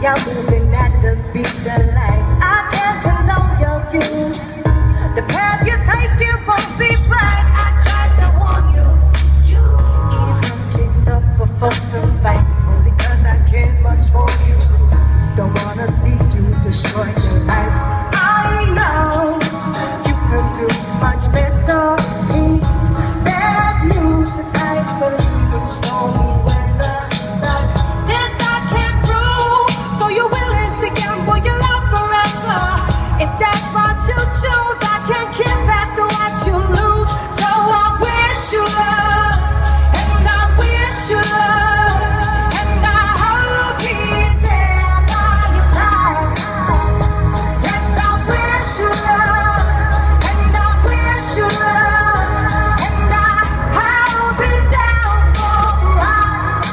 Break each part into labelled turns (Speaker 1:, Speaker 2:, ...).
Speaker 1: You're moving at the speed of light. I can't condone your views. The path you take, it won't be bright. I tried to warn you. Even kicked up a fuss and fight, only cause I care much for you. Don't wanna see you destroy your life. I know you can do much better. It's bad news for times of leaving stormy weather. But this I can't prove, so you're willing to gamble your love forever. If that's what you choose, I can't give back to what you lose. So I wish you love, and I wish you love, and I hope he's there by your side. Yes, I wish you love, and I wish you love, and I hope he's down for the ride.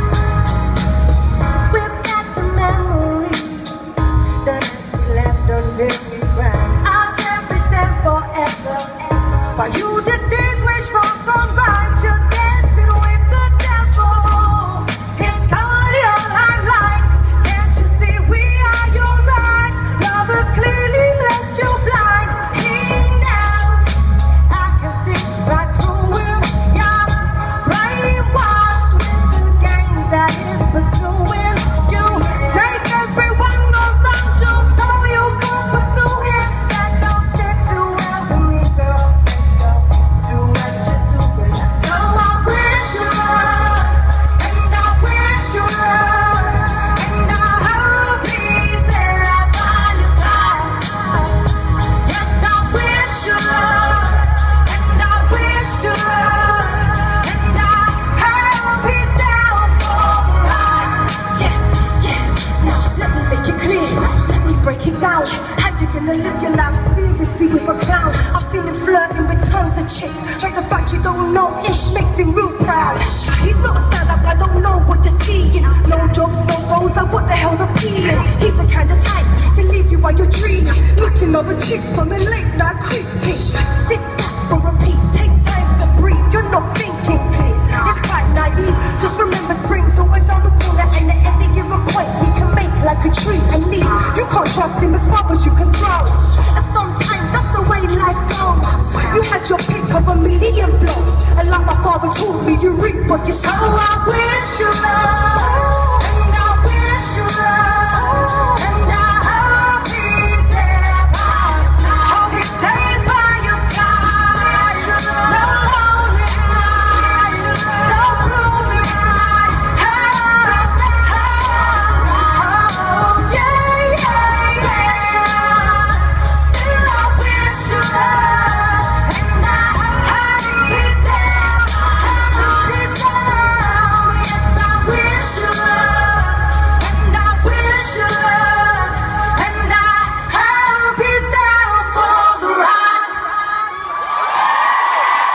Speaker 1: We've got the memories, the nights we left until we cried. I'll cherish them forever. While you distinguish wrong from right, you're dancing with the devil. It's all your limelight. Can't you see we are your eyes? Lovers clearly left you blind. He knows I can see right through him. You're brainwashed with the games that is pursuing you. Take everyone around you so you can pursue him. That don't sit too well with me, girl. Do what you're doing. So I wish you love, and I wish you love, and I hope he's there by your side. Yes, I wish you love, and I wish you love, and I hope he's down for the ride. Now let me make it clear, let me break it down. How you gonna live your life seriously with a clown? I've seen him flirting with tons of chicks, but the fact you don't know ish makes him real proud. He's not a stand-up, I don't know what you're seeing. No jobs, no goals, like what the hell's appealing? He's the kind of type to leave you while you're dreaming, looking over chicks on a late night creeping. Sit back for a piece, take time to breathe. You're not thinking clear, it's quite naive. Just remember spring's always on the corner, and at any given point he can make like a tree and leave. You can't trust him as far as you can throw. And sometimes that's the way life goes. You had your pick of a million blows, and like my father told me, you reap what you sow. I wish you love.